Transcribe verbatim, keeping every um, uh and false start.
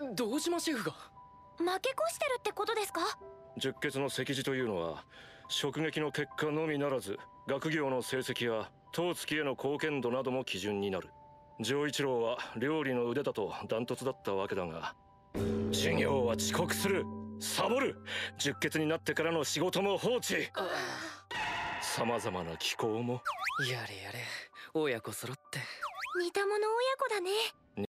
堂島シェフが負け越してるってことですか？ 十血の席次というのは職撃の結果のみならず学業の成績や当月への貢献度なども基準になる。丈一郎は料理の腕だとダントツだったわけだが、授業は遅刻する、サボる、十血になってからの仕事も放置、さまざまな気候も。 やれやれ、親子揃って似た者親子だね。